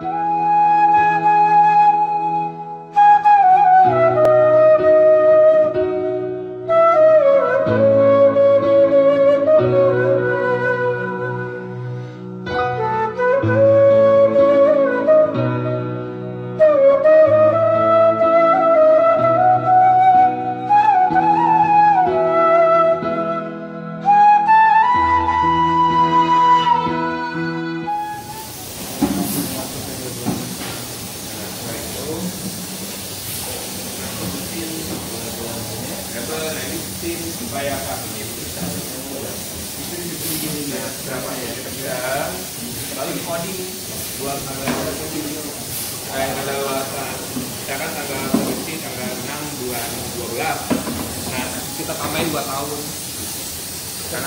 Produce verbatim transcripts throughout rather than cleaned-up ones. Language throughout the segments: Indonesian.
Supaya kakinya bisa itu begini ya berapa ya kira-kira lalu di coding buat tanggal kayak tanggal kita kan tanggal produksi tanggal enam bulan dua belas. Nah kita tambahin dua tahun karena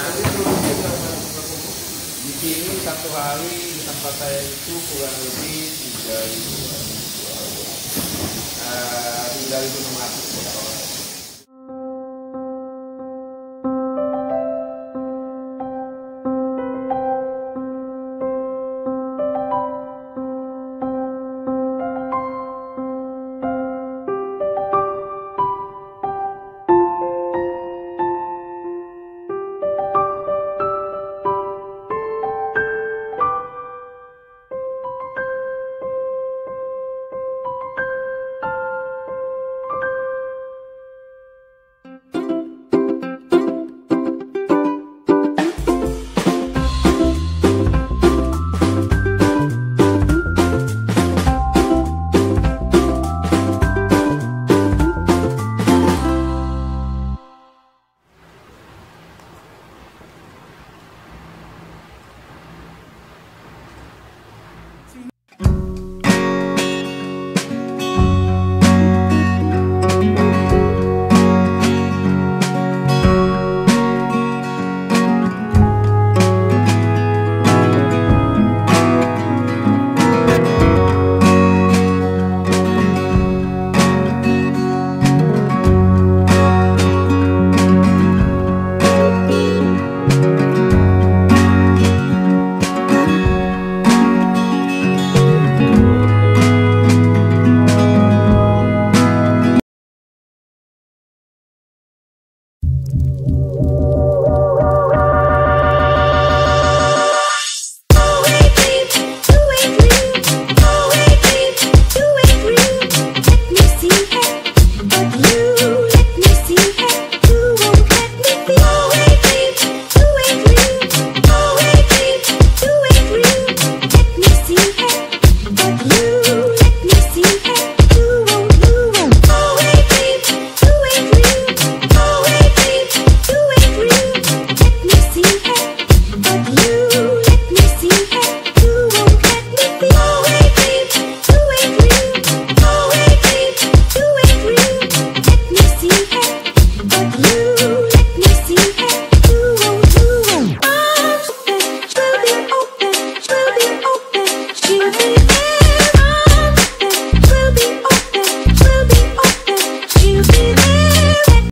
di sini satu hari di tempat saya itu kurang lebih tiga ribu tiga ribu enam ratus